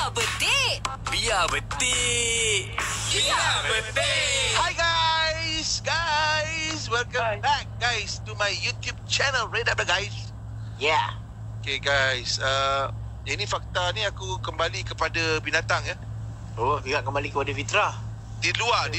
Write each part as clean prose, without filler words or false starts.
betik. Biar betik. Biar betik. Hi guys, welcome back guys to my YouTube channel. Read up guys. Yeah. Okay guys, ini fakta ni aku kembali kepada binatang ya. Oh, ingat kembali kepada fitrah. Di luar.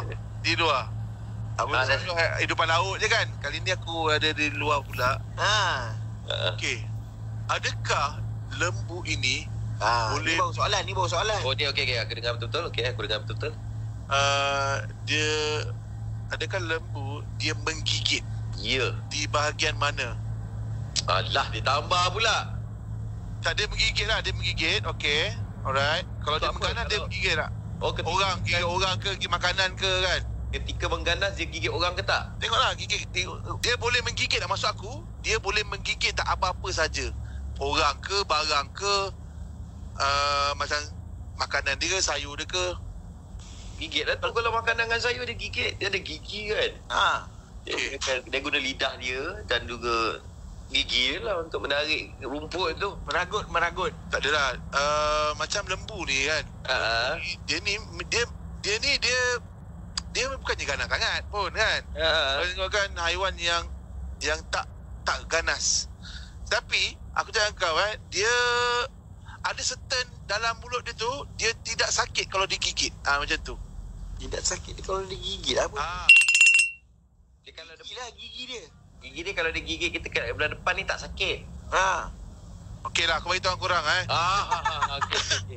Aku selalu hidupan laut je kan. Kali ni aku ada di luar pula. Okay, adakah lembu ini boleh? Ni baru soalan. Oh, dia okey. Aku dengar betul-betul. Aku dengar betul-betul. Dia adakah lembu dia menggigit? Ya. Di bahagian mana? Alah, ditambah pula. Tak, dia menggigit lah. Dia menggigit. Okay, alright. Kalau dia mengganas, dia menggigit tak? Oh, ketika Orang gigit orang ke, gigit makanan ke kan? Ketika mengganas, dia gigit orang ke tak? Tengoklah, gigit. Dia boleh menggigit tak? Maksud aku, dia boleh menggigit tak apa-apa saja. Orang ke, barang ke, macam makanan dia ke, sayur dia ke. Gigit lah tu. Kalau makanan dengan sayur, dia gigit. Dia ada gigi kan? Dia guna lidah dia dan juga gigi dia lah untuk menarik rumput tu. Meragut. Tak adalah. Macam lembu ni kan. Dia bukannya ganas sangat pun kan. Kalau tengokkan haiwan yang tak ganas. Tapi aku cakap kau kan, dia ada certain dalam mulut dia tu, dia tidak sakit kalau digigit. Macam tu. Tidak sakit kalau digigit apa? Dia kalau ada Gigi dia. gigi dia, kalau dia gigit kita kat belah depan ni tak sakit. Okey lah, aku beritahu korang Okey.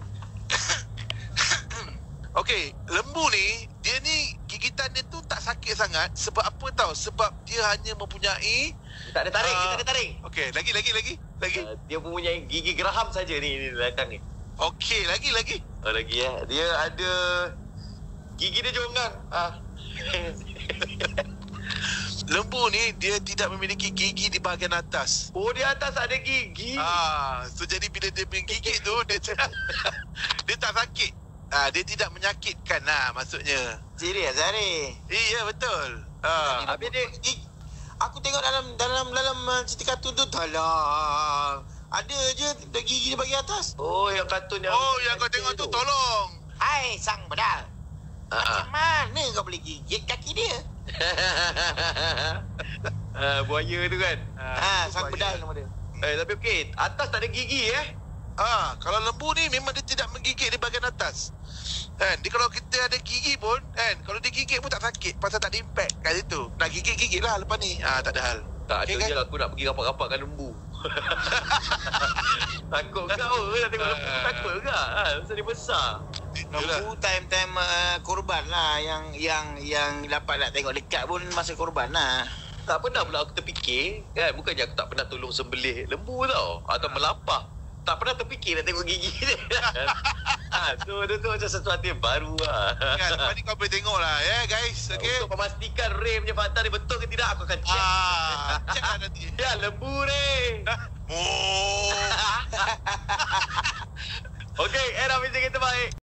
Okey, lembu ni, dia ni gigitan dia tu tak sakit sangat. Sebab apa tahu? Sebab dia hanya mempunyai Tak ada taring. Okey, lagi. Dia mempunyai gigi geraham saja ni belakang ni. Okey, lagi. Oh, lagi ya. Dia ada gigi dia jonggang. Lembu ni dia tidak memiliki gigi di bahagian atas. Oh, di atas ada gigi. So jadi bila dia menggigit tu dia tak sakit. Dia tidak menyakitkan lah maksudnya. Serius Hari. Iya, betul. Habis dia Aku tengok dalam cerita kartun tu talang. Ada je gigi di bahagian atas. Oh, yang kartun yang yang kau tengok tu, tolong. Hai sang bedal. Macam mana kau boleh gigit kaki dia? buaya tu kan. Sang bedal nama dia. Tapi okey, atas tak ada gigi Kalau lembu ni memang dia tidak menggigit di bahagian atas. Kan, dia kalau kita ada gigi pun kan, kalau dia gigit pun tak sakit pasal tak ada impact kat situ. Nak gigit lah lepas ni. Tak ada hal. Tak ada kan? je aku nak pergi rapat-rapatkan lembu. Takut kau nak tengok lembu, takut ke? Pasal dia besar. Lembu time korban lah yang dapat nak tengok dekat pun masa korban lah. Tak pernah pula aku terfikir kan, bukannya aku tak pernah tolong sembelih lembu tau atau melapah. Tak pernah terfikir nak tengok gigi dia. Tu macam sesuatu yang baru lah. Kan, lepas ni kau boleh tengok lah guys. Okay. Untuk memastikan Ray punya fakta ni betul ke tidak, aku akan check. Check lah nanti. Ya, lembu Ray. Oh. Okey, era kita baik.